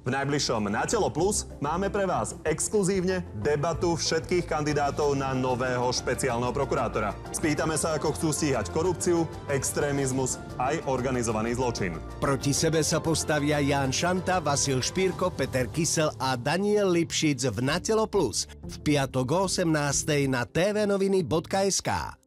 V najbližšom Na telo plus máme pre vás exkluzívne debatu všetkých kandidátov na nového špeciálneho prokurátora. Spýtame sa, ako chcú stíhať korupciu, extrémizmus aj organizovaný zločin. Proti sebe sa postavia Ján Šanta, Vasil Špírko, Peter Kysel a Daniel Lipšic v Na telo plus. V piatok o 18:00 na tvnoviny.sk.